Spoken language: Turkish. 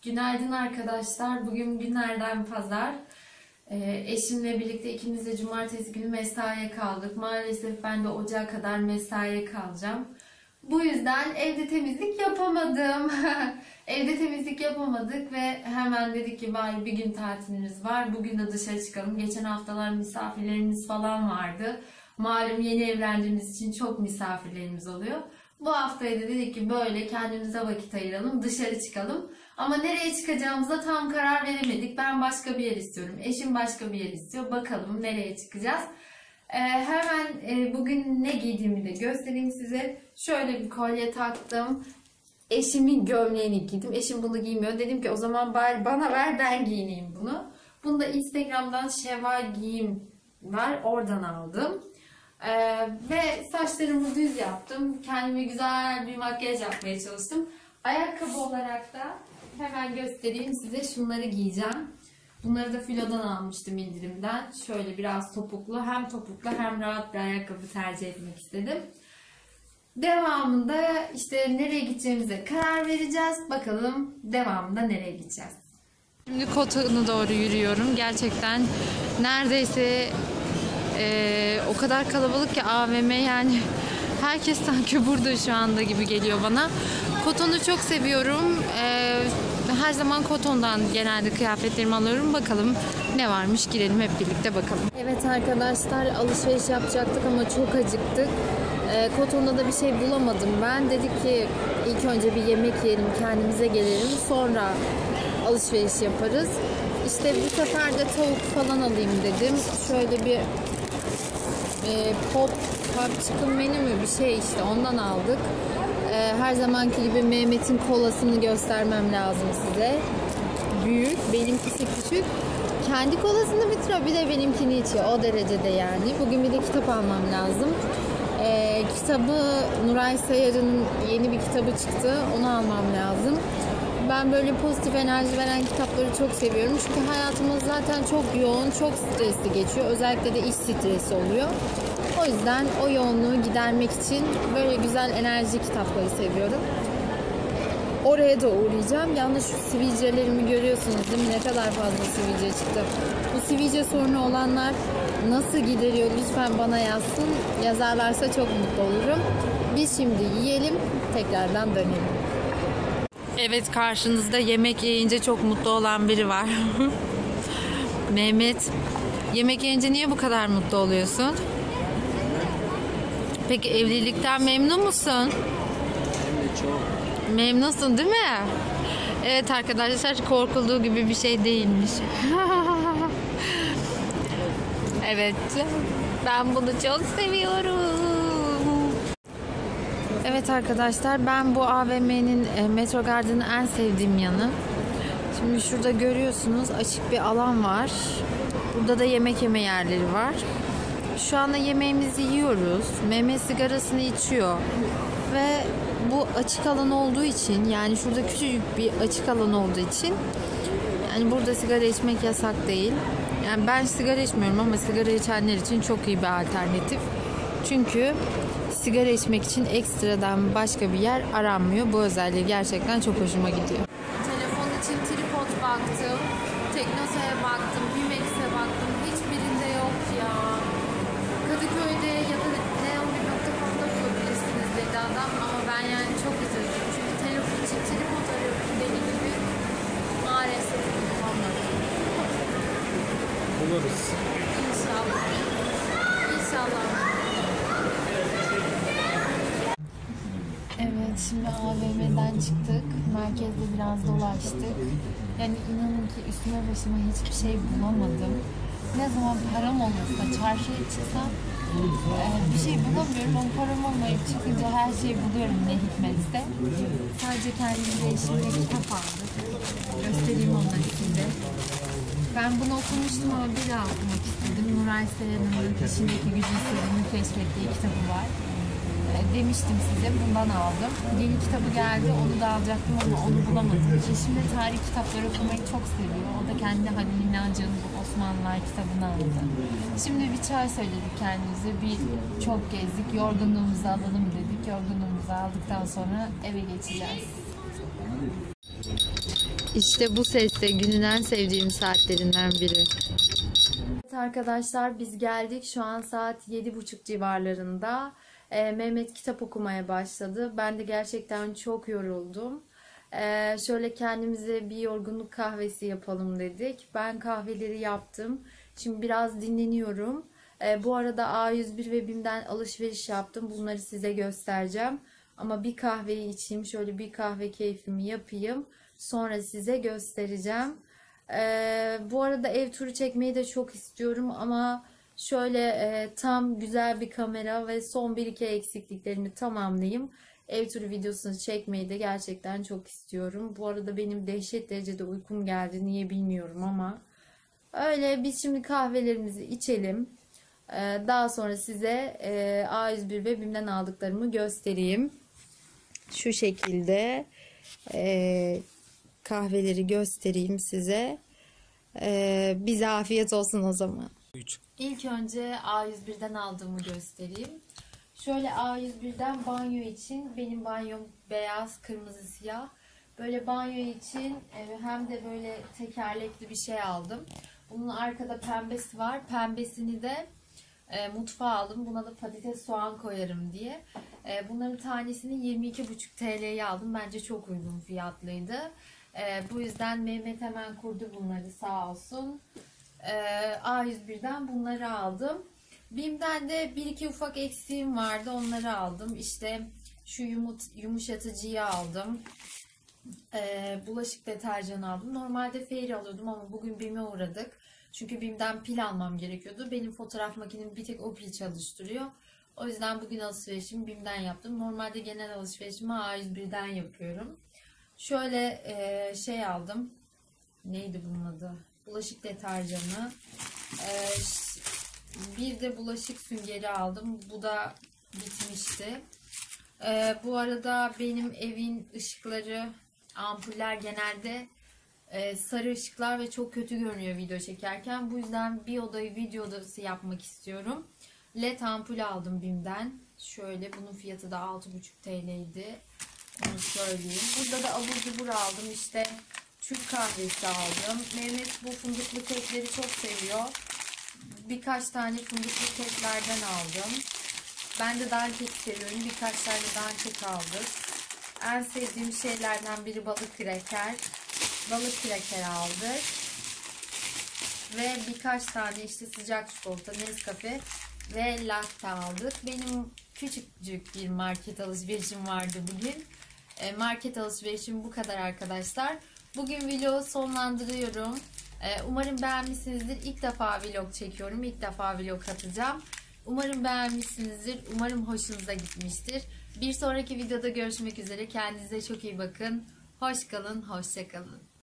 Günaydın arkadaşlar. Bugün günlerden pazar. Eşimle birlikte ikimiz de cumartesi günü mesaiye kaldık. Maalesef ben de ocağa kadar mesaiye kalacağım. Bu yüzden evde temizlik yapamadım. Evde temizlik yapamadık ve hemen dedik ki bari bir gün tatilimiz var. Bugün de dışarı çıkalım. Geçen haftalar misafirlerimiz falan vardı. Malum yeni evlendiğimiz için çok misafirlerimiz oluyor. Bu haftaya da dedik ki böyle kendimize vakit ayıralım, dışarı çıkalım. Ama nereye çıkacağımıza tam karar veremedik. Ben başka bir yer istiyorum, eşim başka bir yer istiyor. Bakalım nereye çıkacağız. Hemen bugün ne giydiğimi de göstereyim size. Şöyle bir kolye taktım. Eşimin gömleğini giydim. Eşim bunu giymiyor. Dedim ki o zaman bari bana ver, ben giyineyim bunu. Bunu da Instagram'dan Şeva Giyim var. Oradan aldım. Ve saçlarımı düz yaptım. Kendime güzel bir makyaj yapmaya çalıştım. Ayakkabı olarak da hemen göstereyim size, şunları giyeceğim. Bunları da Filo'dan almıştım indirimden. Şöyle biraz topuklu, hem topuklu hem rahat bir ayakkabı tercih etmek istedim. Devamında işte nereye gideceğimize karar vereceğiz. Bakalım devamında nereye gideceğiz. Şimdi Koton'a doğru yürüyorum. Gerçekten neredeyse o kadar kalabalık ki AVM, yani herkes sanki burada şu anda gibi geliyor bana. Koton'u çok seviyorum. Her zaman Koton'dan genelde kıyafetlerimi alıyorum. Bakalım ne varmış, girelim hep birlikte bakalım. Evet arkadaşlar, alışveriş yapacaktık ama çok acıktık. Koton'da da bir şey bulamadım ben. Dedik ki ilk önce bir yemek yiyelim, kendimize gelelim, sonra alışveriş yaparız. İşte bu sefer de tavuk falan alayım dedim. Şöyle bir pop chicken menü mü bir şey, işte ondan aldık. Her zamanki gibi Mehmet'in kolasını göstermem lazım size. Büyük, benimkisi küçük. Kendi kolasını bitiriyor, bir de benimkini içiyor. O derecede yani. Bugün bir de kitap almam lazım. Kitabı, Nuray Sayar'ın yeni bir kitabı çıktı. Onu almam lazım. Ben böyle pozitif enerji veren kitapları çok seviyorum. Çünkü hayatımız zaten çok yoğun, çok stresli geçiyor. Özellikle de iş stresi oluyor. O yüzden o yoğunluğu gidermek için böyle güzel enerji kitapları seviyorum. Oraya da uğrayacağım. Yalnız şu sivilcelerimi görüyorsunuz değil mi? Ne kadar fazla sivilce çıktı. Bu sivilce sorunu olanlar nasıl gideriyor? Lütfen bana yazsın. Yazarlarsa çok mutlu olurum. Biz şimdi yiyelim, tekrardan dönelim. Evet, karşınızda yemek yiyince çok mutlu olan biri var. Mehmet, yemek yiyince niye bu kadar mutlu oluyorsun? Peki evlilikten memnun musun? Memnunsun değil mi? Evet arkadaşlar, korkulduğu gibi bir şey değilmiş. Evet, ben bunu çok seviyorum. Evet arkadaşlar, ben bu AVM'nin Metro Garden'ın en sevdiğim yanı. Şimdi şurada görüyorsunuz, açık bir alan var. Burada da yemek yeme yerleri var. Şu anda yemeğimizi yiyoruz. Mehmet sigarasını içiyor. Ve bu açık alan olduğu için, yani şurada küçücük bir açık alan olduğu için, yani burada sigara içmek yasak değil. Yani ben sigara içmiyorum ama sigara içenler için çok iyi bir alternatif. Çünkü sigara içmek için ekstradan başka bir yer aranmıyor. Bu özelliği gerçekten çok hoşuma gidiyor. Telefon için tripod baktım, Teknosa'ya baktım, Bimex'e baktım. Hiçbirinde yok ya. Kadıköy'de ya da neon1.com'da bulabilirsiniz dedi adam, ama ben yani çok üzüldüm. Çünkü telefon için tripod arıyorum, deli gibi. Maalesef bulamadım. Buluruz. İnşallah. İnşallah. Evet, şimdi AVM'den çıktık. Merkezde biraz dolaştık. Yani inanın ki üstüme başıma hiçbir şey bulamadım. Ne zaman param olmasa, çarşıya çıksam bir şey bulamıyorum, ama param olmayıp çıkınca her şeyi buluyorum ne hikmetse. Sadece kendimize eşimle kitap aldık. Göstereyim onları size. Ben bunu okumuştum ama bir daha okumak istedim. Nuray Sayar'ın Peşindeki Gücün Sırrını Keşfettiği kitabı var. Demiştim size, bundan aldım. Yeni kitabı geldi, onu da alacaktım ama onu bulamadım. Eşim de tarih kitapları okumayı çok seviyor. O da kendi Halil İnalcı'nın bu Osmanlılar kitabını aldı. Şimdi bir çay söyledik kendimize, bir çok gezdik, yorgunluğumuzu alalım dedik. Yorgunluğumuzu aldıktan sonra eve geçeceğiz. İşte bu ses de günün en sevdiğim saatlerinden biri. Evet arkadaşlar, biz geldik. Şu an saat 7:30 civarlarında. Mehmet kitap okumaya başladı. Ben de gerçekten çok yoruldum. Şöyle kendimize bir yorgunluk kahvesi yapalım dedik. Ben kahveleri yaptım. Şimdi biraz dinleniyorum. Bu arada A101 ve BİM'den alışveriş yaptım. Bunları size göstereceğim. Ama bir kahveyi içeyim. Şöyle bir kahve keyfimi yapayım. Sonra size göstereceğim. Bu arada ev turu çekmeyi de çok istiyorum ama şöyle tam güzel bir kamera ve son bir iki eksikliklerimi tamamlayayım. Ev turu videosunu çekmeyi de gerçekten çok istiyorum. Bu arada benim dehşet derecede uykum geldi. Niye bilmiyorum ama. Öyle, biz şimdi kahvelerimizi içelim. Daha sonra size A101 ve BİM'den aldıklarımı göstereyim. Şu şekilde kahveleri göstereyim size. Bize afiyet olsun o zaman. İlk önce A101'den aldığımı göstereyim. Şöyle A101'den banyo için, benim banyom beyaz, kırmızı, siyah. Böyle banyo için hem de böyle tekerlekli bir şey aldım. Bunun arkada pembesi var. Pembesini de mutfağa aldım. Buna da patates soğan koyarım diye. Bunların tanesini 22,5 TL'ye aldım. Bence çok uygun fiyatlıydı. Bu yüzden Mehmet hemen kurdu bunları, sağ olsun. A101'den bunları aldım. BİM'den de bir iki ufak eksiğim vardı. Onları aldım. İşte şu yumuşatıcıyı aldım. Bulaşık deterjanı aldım. Normalde Fairy alıyordum ama bugün BİM'e uğradık. Çünkü BİM'den pil almam gerekiyordu. Benim fotoğraf makinem bir tek o pil çalıştırıyor. O yüzden bugün alışverişimi BİM'den yaptım. Normalde genel alışverişimi A101'den yapıyorum. Şöyle şey aldım. Neydi bunun adı? Bulaşık deterjanı. Bir de bulaşık süngeri aldım. Bu da bitmişti. Bu arada benim evin ışıkları, ampuller genelde sarı ışıklar ve çok kötü görünüyor video çekerken. Bu yüzden bir odayı video odası yapmak istiyorum. LED ampul aldım BİM'den. Şöyle, bunun fiyatı da 6,5 TL'ydi. Onu söyleyeyim. Burada da abur cubur aldım. İşte Türk kahvesi aldım. Mehmet bu fındıklı kekleri çok seviyor. Birkaç tane fındıklı keklerden aldım. Ben de dankek seviyorum. Birkaç tane dankek aldık. En sevdiğim şeylerden biri balık kraker. Balık kraker aldık. Ve birkaç tane işte sıcak çikolata, Nescafe ve latte aldık. Benim küçücük bir market alışverişim vardı bugün. Market alışverişim bu kadar arkadaşlar. Bugün vlogu sonlandırıyorum. Umarım beğenmişsinizdir. İlk defa vlog çekiyorum. İlk defa vlog atacağım. Umarım beğenmişsinizdir. Umarım hoşunuza gitmiştir. Bir sonraki videoda görüşmek üzere. Kendinize çok iyi bakın. Hoş kalın, hoşça kalın.